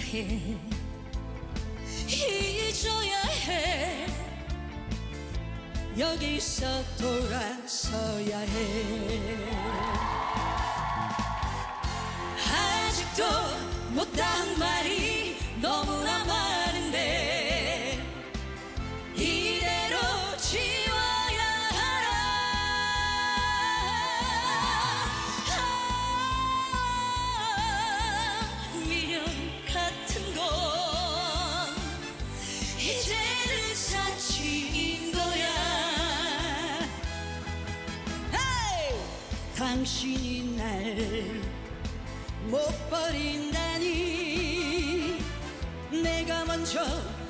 해, 잊어야 해. 여기서 돌아서야 해. 아직도 못한 말이 너무나 많은데 이대로 지워야 하나. 미련 같은 건 이제는 사치인 거야. 당신이 날 못 버린다니 내가 먼저